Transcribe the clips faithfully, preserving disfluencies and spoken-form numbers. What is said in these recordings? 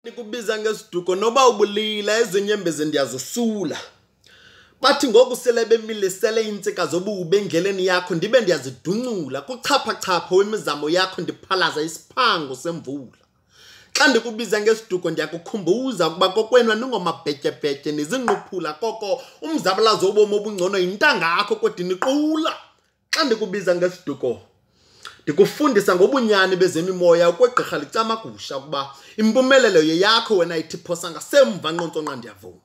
Nikubiza ngesiduko noba ubulila ezinyembezi ndiyazosula. Bathi ngoku sele bemilisele intsika zobubi endleleni yakho ndibe ndiyazidunqula kuchapha-chapha wemizamo yakho ndiphalaza isiphango semvula. Xa ndikubiza ngesiduko ndiyakukhumbuza ukuba kokwenwa ningomabhetye-bhetye nizinquphula koko umzabalazo wobomi obungcono yintanga yakho kodwa niqula. Xa ndikubiza ngesiduko ndikufundisa ngobunyani bezemimoya ukwegqirha licamagusha ukuba impumelelo yeyakho wena ithi phosa ngasemva nqontsonqa ndiyavuma.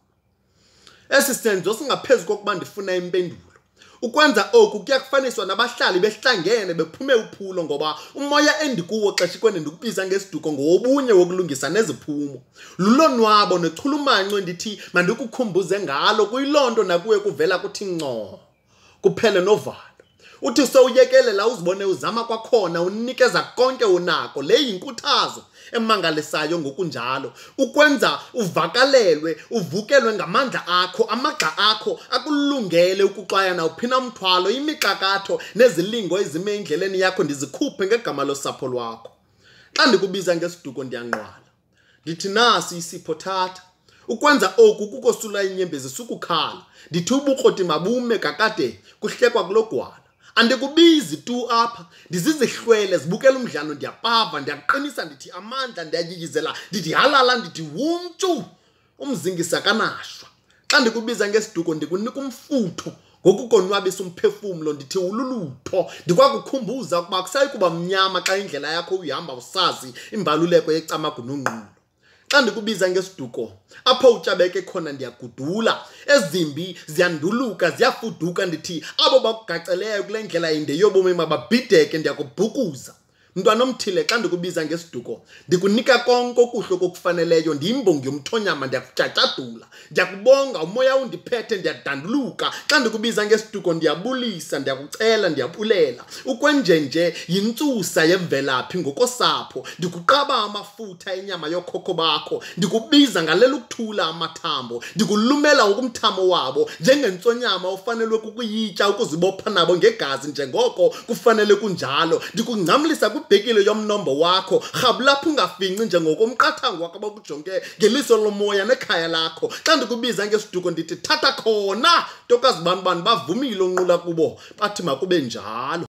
Esi senzo singaphezu kokuba ndifuna impendulo. Ukwenza oku kuyakufaniswa nabahlali behlangene bephume uphulo ngoba umoya endikuwo xeshikweni ndikubiza ngesiduko ngowobunye wokulungisa neziphumo. Lulonwabo nechulumanco endithi mandikukhumbuze ngalo kuyilonto nakuwe kuvela kuthi ngco. Kuphele novalo. Uthi sowuyekelela uzibone uzama kwakhona unikeza konke unako le yinkuthazo emangalisayo ngokunjalo ukwenza uvakalelwe uvukelwe ngamandla akho amagxa akho akulungele ukuxwayana uphina umthwalo imixakatho nezilingo ezime endleleni yakho ndizikhuphe ngegama losapho lwakho. Xa ndikubiza ngesiduko ndiyanqwala ndithi nasi isipho thatha ukwenza oku kukosula inyembezi sukukhala ndithi ubukroti mabume kakade kuhlekwa kulogwala. Andikubizi tu apha ndizizihlwele zibukela umdlalo ndiyapava ndiyaqinisa ndithi amandla ndiyayiyizela ndithi halala ndithi wumntu umzingisa kanashwa. Xa ndikubiza ngesiduko ndikunika umfutho ngokukonwabisa umphefumlo ndithi ululutho ndikwakukhumbuza ukuba kusayi kuba mnyama xa indlela yakho uyihamba usazi imbaluleko yecamagununqulo. Xa ndikubiza ngesiduko apho utyabeke khona ndiyagudula ezimbi ziyanduluka ziyafuduka ndithi abo bakugaceleyo kule ndlela yinde yobomi mababhideke ndiyakubhukuza. Mntwana omthile xa ndikubiza ngesiduko ndikunika konke okuhle kokufaneleyo ndiyimbongi yomthonyama ndiyakutyatshadula ndiyakubonga umoya undiphethe ndiyadanduluka. Xa ndikubiza ngesiduko ndiyabulisa ndiyakucela ndiyabulela ukwenjenje yintsusa yemvelaphi ngokosapho ndikuqaba amafutha enyama yokhokho bakho ndikubiza ngalela ukuthula amathambo ndikulumela ngokumthamo wabo njengentsonyama ofanelwe kukuyitya ukuzibopha nabo ngegazi njengoko kufanele kunjalo ndikungcamlisa ibhekile yomnombo wakho rhabulapho ungafinci njengokomqathango wakho abakujonge ngeliso lomoya nekhaya lakho. Xa ndikubiza ngesiduko ndithi thatha khona ntokazi bani bani bavumile onqula kubo bathi makube njalo.